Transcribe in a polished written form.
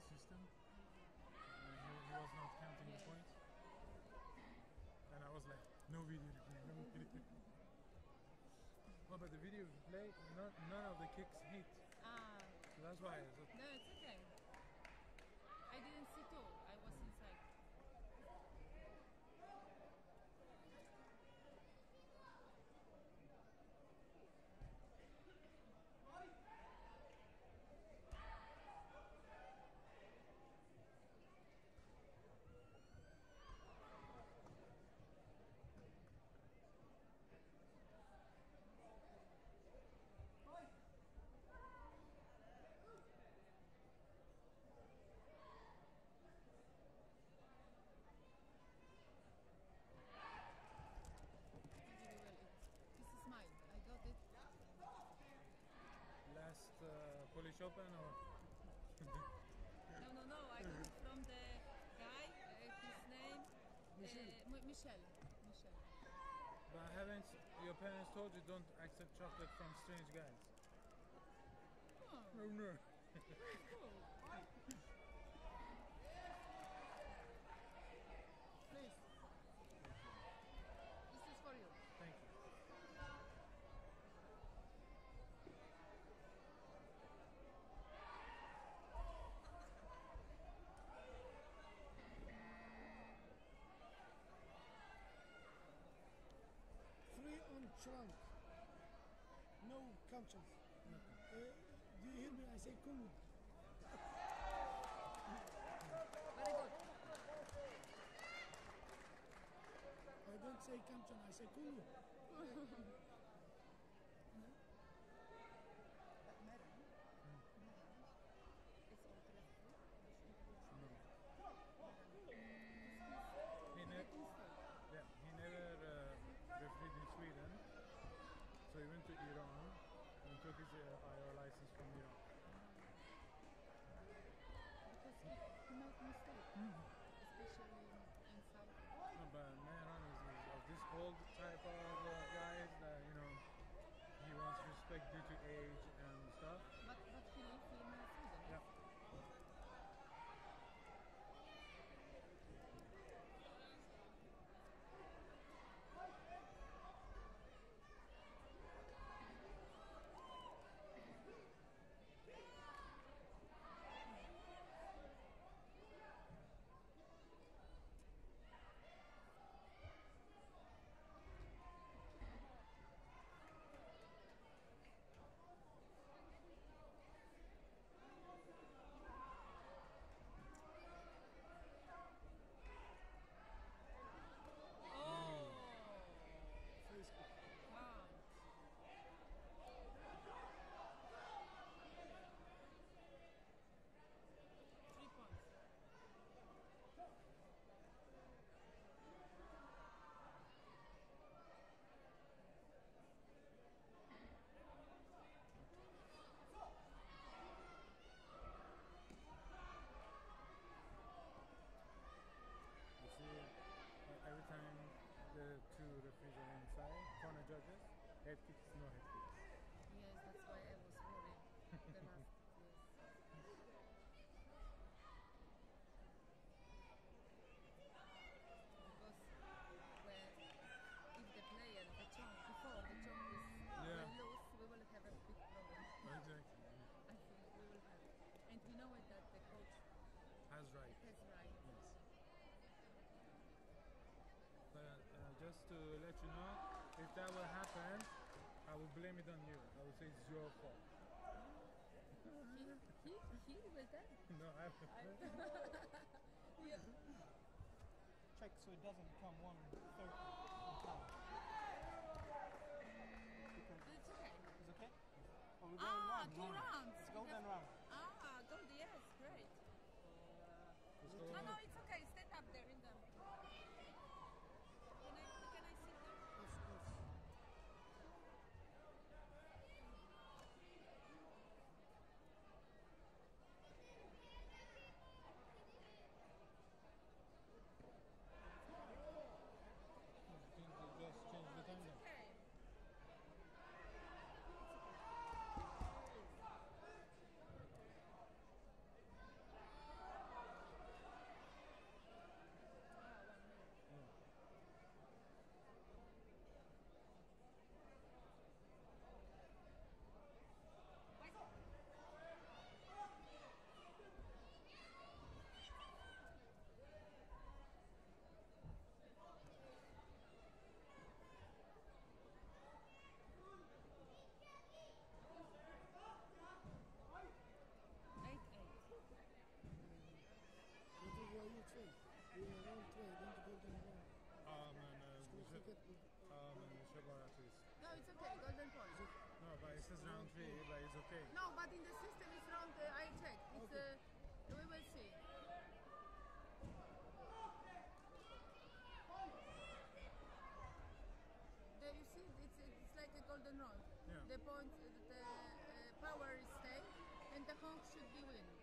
system. He was not counting the points. And I was like, no video, no video. Well, but the video you play, none of the kicks hit. So that's why. No, it's okay. I didn't see too. I was inside. Mine. I got it. Last Polish Open or? No. I got it from the guy. His name Michel. But haven't your parents told you don't accept chocolate from strange guys? Oh. No. Cool. Please. This is for you. Thank you. Trunk. No couches. Do you hear me? I say cool. Very good. I don't say Kamchan, I say cool. He never refereed in Sweden, so he went to Iran and took his IR license from Iran. Because he made mistakes, especially inside. No, but Mehran is of this old type of guys that, he wants respect due to age and stuff. But he lives in Sweden. Yeah. Every time the two referees are inside, corner judges, head kicks, no head kicks. Yes, that's why I was worried the last Because if the player, the chunk is loose, we will have a big problem. Exactly. I think we will have. And we know it that the coach has right. Yes. But just to let you know, if that will happen, I will blame it on you. I will say it's your fault. He will tell? No, I will. Yeah. Check so it doesn't become 1/3. It's okay. It's okay? Well, we're going round. 2 rounds. It's golden round. Gold, yes, great. So, No, it's okay. Stand up there in the... Can I sit there? Of course. No, it's okay. Golden point. No, but it says round 3, but it's okay. No, but in the system it's round. I checked. It's Okay. we will see. There you see, it's like a golden round. Yeah. The point, the power is stay, and the honk should be win.